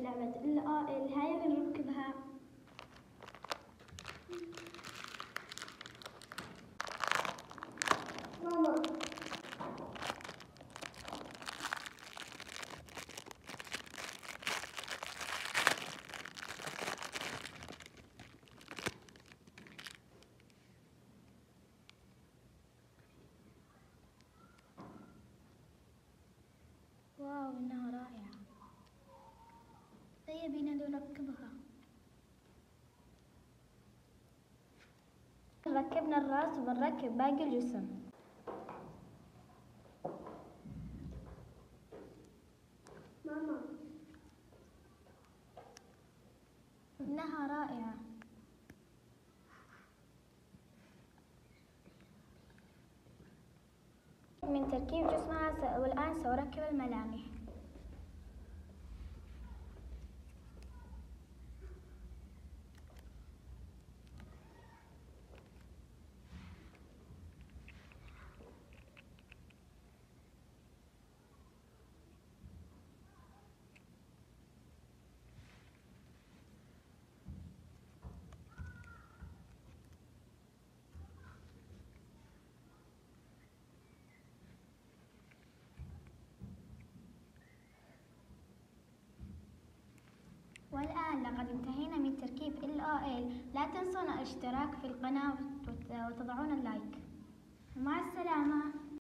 لعبة LOL هاي اللي نركبها. ماما واو إنها رائعة. هيا بينا نركبها. ركبنا الرأس وبنركب باقي الجسم. ماما إنها رائعة. من تركيب جسمها والآن سأركب الملامح. والآن لقد انتهينا من تركيب LOL. لا تنسون الاشتراك في القناة وتضعون اللايك. مع السلامة.